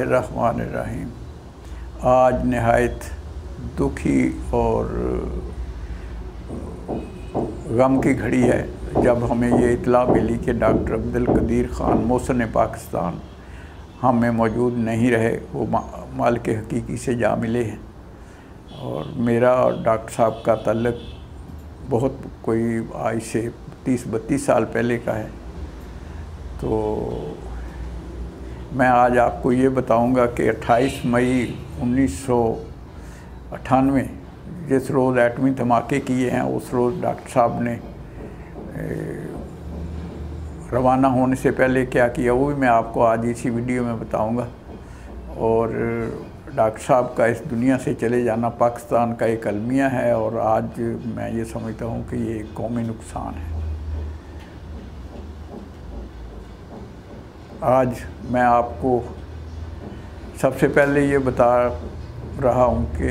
बिस्मिल्लाहिर्रहमानिर्रहीम। आज नहायत दुखी और गम की घड़ी है जब हमें ये इत्तला मिली कि डॉक्टर अब्दुल कदीर ख़ान मोहसिन पाकिस्तान हम में मौजूद नहीं रहे। वो मालिक हकीकी से जा मिले हैं और मेरा और डॉक्टर साहब का ताल्लुक़ बहुत कोई आज से 30-32 साल पहले का है। तो मैं आज आपको ये बताऊंगा कि 28 मई 1998 जिस रोज़ एटमी धमाके किए हैं उस रोज़ डॉक्टर साहब ने रवाना होने से पहले क्या किया वो भी मैं आपको आज इसी वीडियो में बताऊंगा। और डॉक्टर साहब का इस दुनिया से चले जाना पाकिस्तान का एक अलमिया है और आज मैं ये समझता हूँ कि ये कौमी नुकसान है। आज मैं आपको सबसे पहले ये बता रहा हूँ कि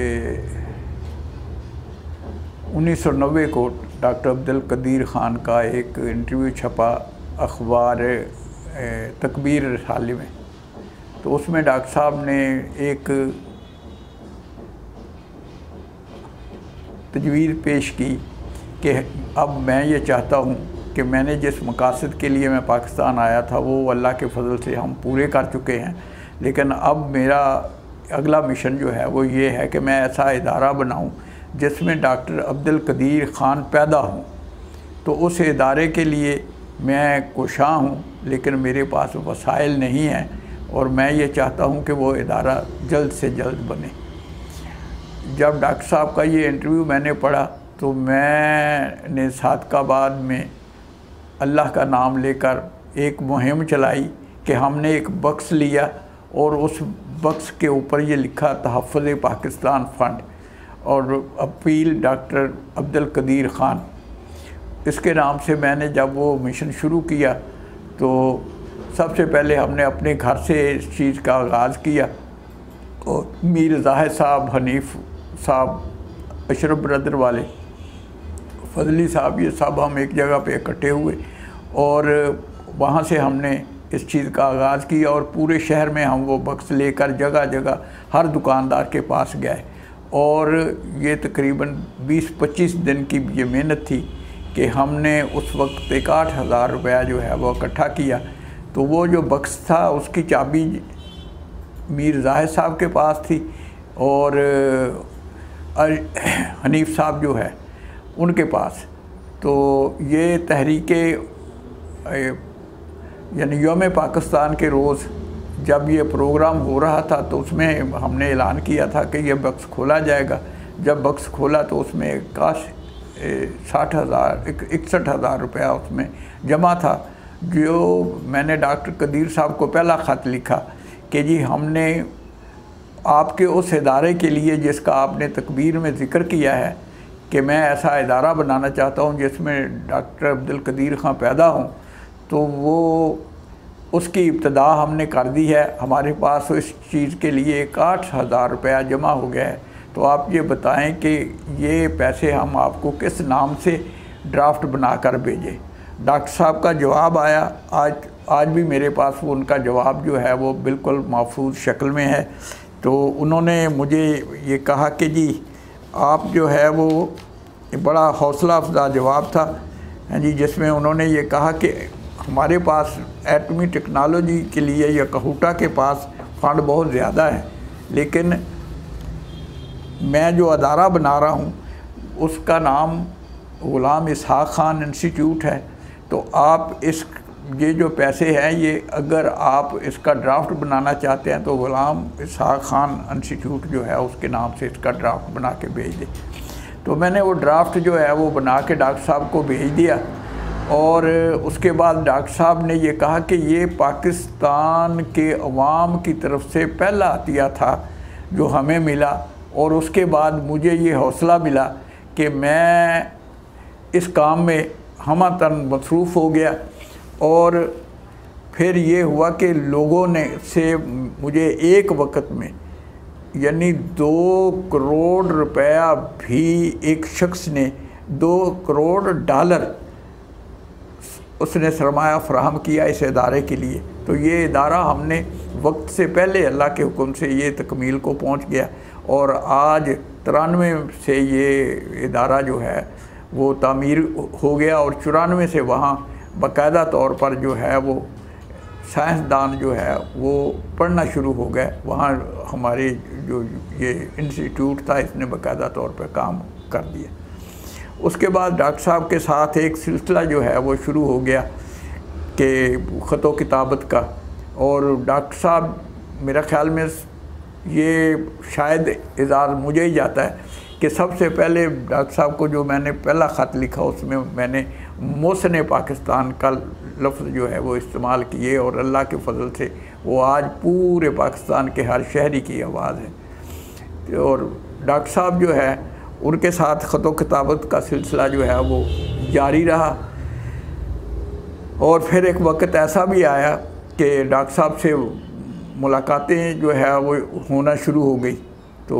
1990 को डॉक्टर अब्दुल कदीर ख़ान का एक इंटरव्यू छपा अखबार तकबीर रसाले में। तो उसमें डॉक्टर साहब ने एक तजवीज़ पेश की कि अब मैं ये चाहता हूँ कि मैंने जिस मकासद के लिए मैं पाकिस्तान आया था वो अल्लाह के फजल से हम पूरे कर चुके हैं, लेकिन अब मेरा अगला मिशन जो है वो ये है कि मैं ऐसा इदारा बनाऊं जिसमें डॉक्टर अब्दुल कदीर ख़ान पैदा हों। तो उस इदारे के लिए मैं कोशां हूँ, लेकिन मेरे पास वसाइल नहीं हैं और मैं ये चाहता हूँ कि वो इदारा जल्द से जल्द बने। जब डॉक्टर साहब का ये इंटरव्यू मैंने पढ़ा तो मैंने सादकाबाद में अल्लाह का नाम लेकर एक मुहिम चलाई कि हमने एक बक्स लिया और उस बक्स के ऊपर ये लिखा तहफ़्फ़ुज़ पाकिस्तान फ़ंड और अपील डॉक्टर अब्दुल कदीर ख़ान। इसके नाम से मैंने जब वो मिशन शुरू किया तो सबसे पहले हमने अपने घर से इस चीज़ का आगाज़ किया और मीर ज़ाहिद साहब, हनीफ़ साहब, अशरफ ब्रदर वाले, फजली साहब, ये सब हम एक जगह पे इकट्ठे हुए और वहाँ से हमने इस चीज़ का आगाज़ किया और पूरे शहर में हम वो बक्स लेकर जगह जगह हर दुकानदार के पास गए और ये तकरीबन 20-25 दिन की ये मेहनत थी कि हमने उस वक्त 61,000 रुपया जो है वो इकट्ठा किया। तो वो जो बक्स था उसकी चाबी मीर ज़ाहिद साहब के पास थी और हनीफ़ साहब जो है उनके पास। तो ये तहरीके यानी यौम पाकिस्तान के रोज़ जब ये प्रोग्राम हो रहा था तो उसमें हमने ऐलान किया था कि ये बक्स खोला जाएगा। जब बक्स खोला तो उसमें काश 61,000 रुपया उसमें जमा था। जो मैंने डॉक्टर कदीर साहब को पहला ख़त लिखा कि जी हमने आपके उस इदारे के लिए जिसका आपने तकबीर में ज़िक्र किया है कि मैं ऐसा इदारा बनाना चाहता हूँ जिसमें डॉक्टर अब्दुल कदीर ख़ान पैदा हों, तो वो उसकी इब्तदा हमने कर दी है। हमारे पास इस चीज़ के लिए 61,000 रुपया जमा हो गया है। तो आप ये बताएं कि ये पैसे हम आपको किस नाम से ड्राफ्ट बना कर भेजें। डॉक्टर साहब का जवाब आया, आज भी मेरे पास वो उनका जवाब जो है वो बिल्कुल महफूज शक्ल में है। तो उन्होंने मुझे ये कहा कि जी आप जो है वो बड़ा हौसला अफजा जवाब था जी, जिसमें उन्होंने ये कहा कि हमारे पास एटमी टेक्नोलॉजी के लिए या कहूटा के पास फ़ंड बहुत ज़्यादा है, लेकिन मैं जो अदारा बना रहा हूँ उसका नाम ग़ुलाम इसहाक़ ख़ान इंस्टीट्यूट है। तो आप ये जो पैसे हैं ये अगर आप इसका ड्राफ्ट बनाना चाहते हैं तो ग़ुलाम इसहाक़ ख़ान इंस्टीट्यूट जो है उसके नाम से इसका ड्राफ्ट बना के भेज दें। तो मैंने वो ड्राफ्ट जो है वो बना के डॉक्टर साहब को भेज दिया और उसके बाद डॉक्टर साहब ने ये कहा कि ये पाकिस्तान के अवाम की तरफ से पहला अतिया था जो हमें मिला और उसके बाद मुझे ये हौसला मिला कि मैं इस काम में हमतन मसरूफ़ हो गया। और फिर ये हुआ कि लोगों ने से मुझे एक वक्त में यानी 2 करोड़ रुपया भी एक शख्स ने $2 करोड़ उसने सरमाया फ़राहम किया इस इदारे के लिए। तो ये इदारा हमने वक्त से पहले अल्लाह के हुक्म से ये तकमील को पहुंच गया और आज 93 से ये इदारा जो है वो तामीर हो गया और 94 से वहाँ बाकायदा तौर पर जो है वो साइंसदान जो है वो पढ़ना शुरू हो गए। वहाँ हमारे जो ये इंस्टीट्यूट था इसने बाकायदा तौर पर काम कर दिया। उसके बाद डॉक्टर साहब के साथ एक सिलसिला जो है वो शुरू हो गया कि ख़तो किताबत का। और डॉक्टर साहब मेरा ख़्याल में ये शायद इज़ाज़ मुझे ही जाता है कि सबसे पहले डॉक्टर साहब को जो मैंने पहला ख़त लिखा उसमें मैंने मोहसिन पाकिस्तान का लफ्ज़ जो है वो इस्तेमाल किए और अल्लाह के फजल से वो आज पूरे पाकिस्तान के हर शहरी की आवाज़ है। और डॉक्टर साहब जो है उनके साथ ख़तो किताबत का सिलसिला जो है वो जारी रहा। और फिर एक वक्त ऐसा भी आया कि डॉक्टर साहब से मुलाकातें जो है वो होना शुरू हो गई। तो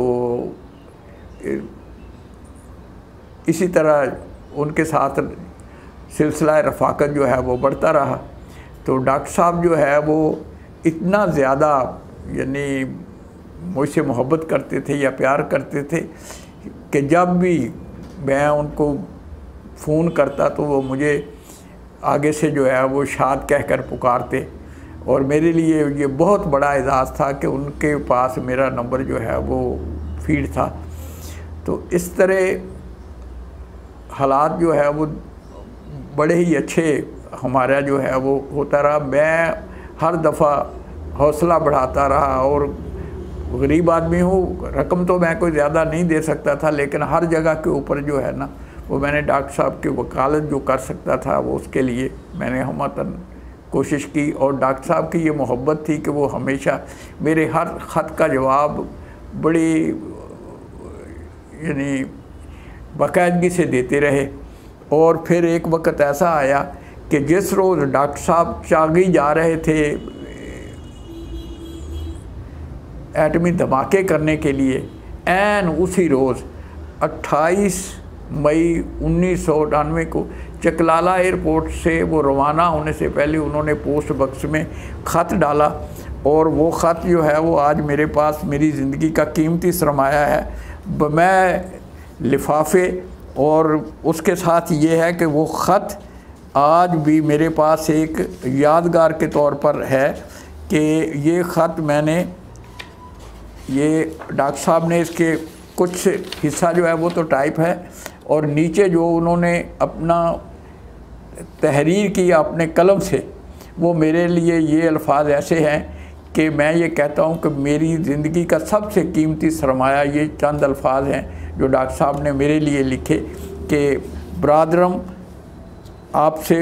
इसी तरह उनके साथ सिलसिला रफ़ाकत जो है वो बढ़ता रहा। तो डॉक्टर साहब जो है वो इतना ज़्यादा यानी मुझसे मोहब्बत करते थे या प्यार करते थे कि जब भी मैं उनको फ़ोन करता तो वो मुझे आगे से जो है वो शाद कहकर पुकारते। और मेरे लिए ये बहुत बड़ा एजाज़ था कि उनके पास मेरा नंबर जो है वो फीड था। तो इस तरह हालात जो है वो बड़े ही अच्छे हमारा जो है वो होता रहा। मैं हर दफ़ा हौसला बढ़ाता रहा और गरीब आदमी हूँ, रकम तो मैं कोई ज़्यादा नहीं दे सकता था, लेकिन हर जगह के ऊपर जो है ना वो मैंने डॉक्टर साहब की वकालत जो कर सकता था वो उसके लिए मैंने हमतन कोशिश की। और डॉक्टर साहब की ये मोहब्बत थी कि वो हमेशा मेरे हर ख़त का जवाब बड़ी यानी बाकायदगी से देते रहे। और फिर एक वक्त ऐसा आया कि जिस रोज़ डॉक्टर साहब चागी जा रहे थे एटमी धमाके करने के लिए, ऐन उसी रोज़ 28 मई 1998 को चकलाला एयरपोर्ट से वो रवाना होने से पहले उन्होंने पोस्ट बक्स में ख़त डाला। और वो ख़त जो है वो आज मेरे पास मेरी ज़िंदगी का कीमती सरमाया है मैं लिफाफे। और उसके साथ ये है कि वो ख़त आज भी मेरे पास एक यादगार के तौर पर है कि ये ख़त मैंने ये डॉक्टर साहब ने इसके कुछ हिस्सा जो है वो तो टाइप है और नीचे जो उन्होंने अपना तहरीर की अपने कलम से वो मेरे लिए ये अल्फाज ऐसे हैं कि मैं ये कहता हूँ कि मेरी ज़िंदगी का सबसे कीमती सरमाया ये चंद अल्फाज हैं जो डॉक्टर साहब ने मेरे लिए लिखे कि ब्रादरम आपसे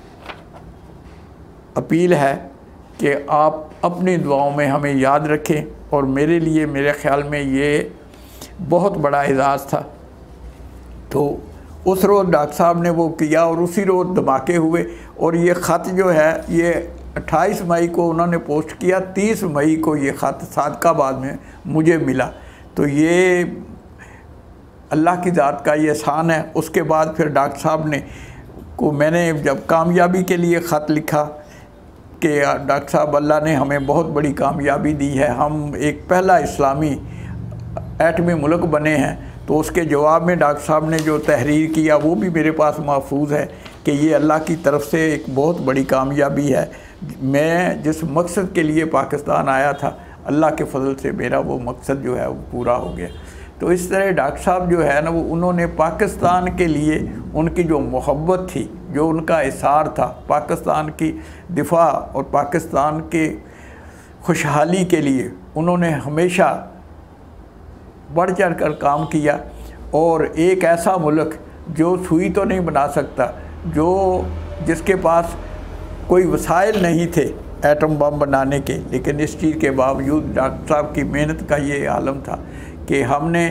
अपील है कि आप अपनी दुआओं में हमें याद रखें। और मेरे लिए मेरे ख़्याल में ये बहुत बड़ा एजाज़ था। तो उस रोज़ डॉक्टर साहब ने वो किया और उसी रोज़ धमाके हुए। और ये ख़त जो है ये 28 मई को उन्होंने पोस्ट किया, 30 मई को ये ख़त सादकाबाद में मुझे मिला। तो ये अल्लाह की ज़ात का ये एहसान है। उसके बाद फिर डॉक्टर साहब ने को मैंने जब कामयाबी के लिए ख़त लिखा कि डॉक्टर साहब अल्लाह ने हमें बहुत बड़ी कामयाबी दी है, हम एक पहला इस्लामी एटमी मुल्क बने हैं, तो उसके जवाब में डॉक्टर साहब ने जो तहरीर किया वो भी मेरे पास महफूज है कि ये अल्लाह की तरफ से एक बहुत बड़ी कामयाबी है। मैं जिस मकसद के लिए पाकिस्तान आया था अल्लाह के फजल से मेरा वो मकसद जो है वो पूरा हो गया। तो इस तरह डॉक्टर साहब जो है ना वो उन्होंने पाकिस्तान के लिए उनकी जो मोहब्बत थी, जो उनका इसार था पाकिस्तान की दिफा और पाकिस्तान के खुशहाली के लिए, उन्होंने हमेशा बढ़ चढ़ कर काम किया। और एक ऐसा मुल्क जो सुई तो नहीं बना सकता, जो जिसके पास कोई वसाइल नहीं थे एटम बम बनाने के, लेकिन इस चीज़ के बावजूद डॉक्टर साहब की मेहनत का ये आलम था कि हमने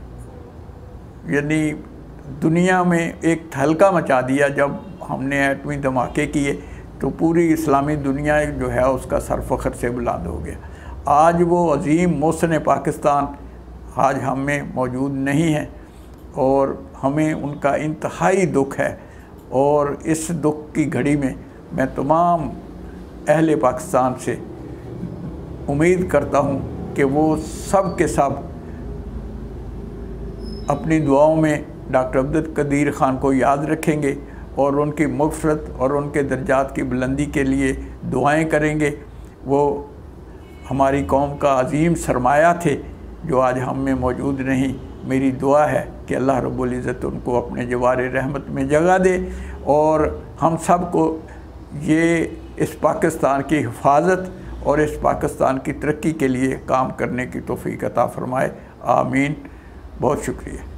यानी दुनिया में एक हल्का मचा दिया। जब हमने एटमी धमाके किए तो पूरी इस्लामी दुनिया जो है उसका सर फ़ख्र से बुलंद हो गया। आज वो अज़ीम मोहसिन पाकिस्तान आज हम में मौजूद नहीं है और हमें उनका इंतहाई दुख है। और इस दुख की घड़ी में मैं तमाम अहले पाकिस्तान से उम्मीद करता हूँ कि वो सब के सब अपनी दुआओं में डॉक्टर अब्दुल कदीर ख़ान को याद रखेंगे और उनकी मग़फ़िरत और उनके दर्जात की बुलंदी के लिए दुआएं करेंगे। वो हमारी कौम का अजीम सरमाया थे जो आज हम में मौजूद नहीं। मेरी दुआ है कि अल्लाह रब्बुल इज़्ज़त उनको अपने जवार रहमत में जगह दे और हम सब को ये इस पाकिस्तान की हिफाजत और इस पाकिस्तान की तरक्की के लिए काम करने की तौफ़ीक़ अता फ़रमाए। आमीन। बहुत शुक्रिया।